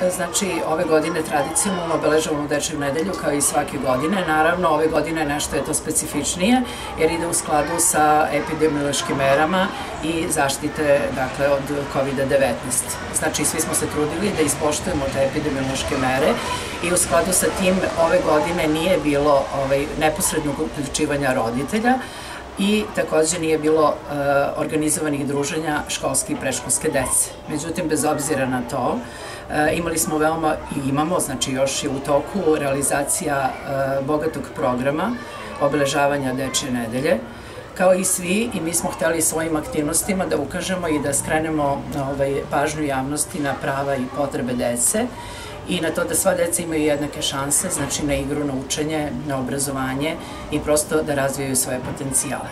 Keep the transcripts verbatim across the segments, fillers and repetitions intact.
znači, ove godine tradicionalno obeležavamo Dečiju nedelju kao i svake godine. Naravno, ove godine nešto je to specifičnije, jer ide u skladu sa epidemiološkim merama i zaštite, dakle, od kovid devetnaest. Znači, svi smo se trudili da ispoštujemo te epidemiološke mere i u skladu sa tim ove godine nije bilo neposrednog uključivanja roditelja i takođe nije bilo organizovanih druženja školske i predškolske dece. Međutim, bez obzira na to, imali smo veoma i imamo, znači još je u toku realizacija bogatog programa obeležavanja Dečije nedelje. Kao i svi, i mi smo hteli svojim aktivnostima da ukažemo i da skrenemo pažnju javnosti na prava i potrebe dece i na to da sva deca imaju jednake šanse, znači na igru, na učenje, na obrazovanje i prosto da razvijaju svoje potencijale.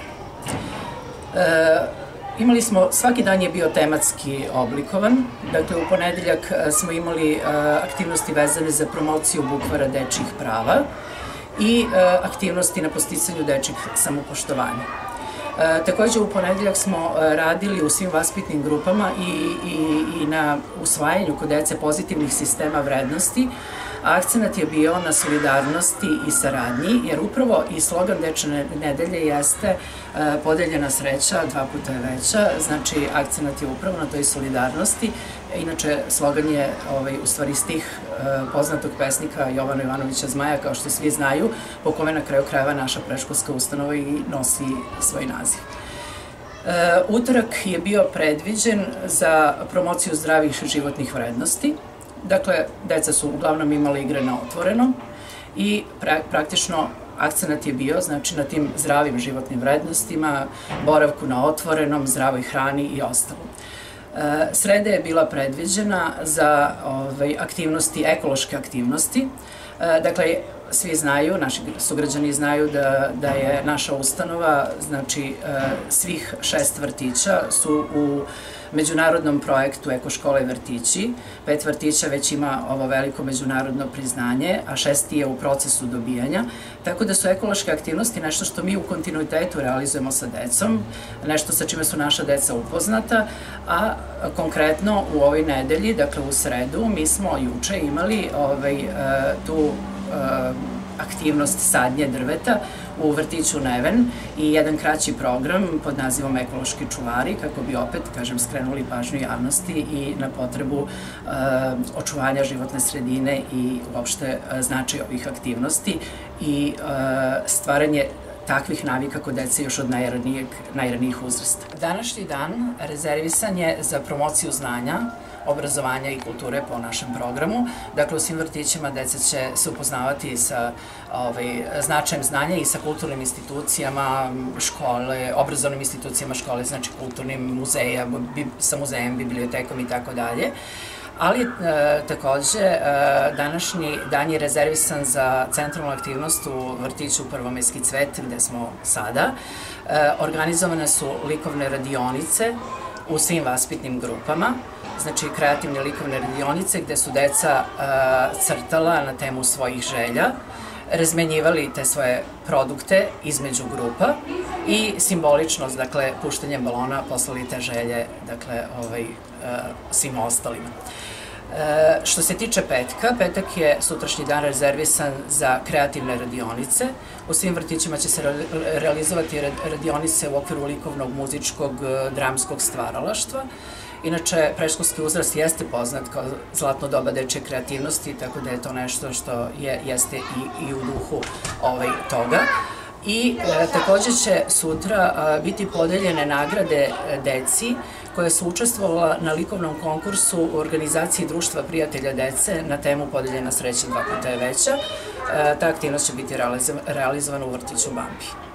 Imali smo, svaki dan je bio tematski oblikovan, dakle u ponedeljak smo imali aktivnosti vezane za promociju bukvara dečjih prava i aktivnosti na podsticanju dečjih samopoštovanja. Takođe, u ponedeljak smo radili u svim vaspitnim grupama i na usvajanju kod dece pozitivnih sistema vrednosti. Akcenat je bio na solidarnosti i saradnji, jer upravo i slogan Dečije nedelje jeste podeljena sreća, dva puta je veća, znači akcenat je upravo na toj solidarnosti. Inače, slogan je u stvari stih poznatog pesnika Jovana Jovanovića Zmaja, kao što svi znaju, po kome na kraju krajeva naša predškolska ustanova i nosi svoj naziv. Utorak je bio predviđen za promociju zdravih životnih vrednosti. Dakle, deca su uglavnom imala igre na otvorenom i praktično akcenat je bio, znači, na tim zdravim životnim vrednostima, boravku na otvorenom, zdravoj hrani i ostalo. Sreda je bila predviđena za aktivnosti, ekološke aktivnosti. Dakle, svi znaju, naši sugrađani znaju da je naša ustanova, znači svih šest vrtića su u međunarodnom projektu Eko škole i vrtići. Pet vrtića već ima ovo veliko međunarodno priznanje, a šesti je u procesu dobijanja. Tako da su ekološke aktivnosti nešto što mi u kontinuitetu realizujemo sa decom, nešto sa čime su naša deca upoznata, a konkretno u ovoj nedelji, dakle u sredu, mi smo juče imali tu aktivnost sadnje drveta u vrtiću Neven i jedan kraći program pod nazivom Ekološki čuvari, kako bi opet, kažem, skrenuli pažnju javnosti i na potrebu očuvanja životne sredine i uopšte značaj ovih aktivnosti i stvaranje takvih navika kod dece još od najranijih uzrasta. Današnji dan rezervisan je za promociju znanja, obrazovanja i kulture po našem programu. Dakle, u svim vrtićima deca će se upoznavati sa značajem znanja i sa kulturnim institucijama škole, obrazovnim institucijama škole, znači kulturnim muzeja, sa muzejem, bibliotekom i tako dalje. Ali takođe današnji dan je rezervisan za centralnu aktivnost u vrtiću Prvomajski cvet, gde smo sada. Organizovane su likovne radionice u svim vaspitnim grupama, znači kreativne likovne radionice gde su deca crtala na temu svojih želja, razmenjivali te svoje produkte između grupa i simboličnost, dakle, puštanjem balona poslali te želje, dakle, svim ostalima. Što se tiče petka, petak je sutrašnji dan rezervisan za kreativne radionice. U svim vrtićima će se realizovati radionice u okviru likovnog, muzičkog, dramskog stvaralaštva. Inače, predškolski uzrast jeste poznat kao zlatno doba dečje kreativnosti, tako da je to nešto što jeste i u duhu toga. I takođe će sutra biti podeljene nagrade deci koja su učestvovala na likovnom konkursu u organizaciji Društva prijatelja dece na temu Podeljena sreća dva puta je veća. Ta aktivnost će biti realizovana u vrtiću Bambi.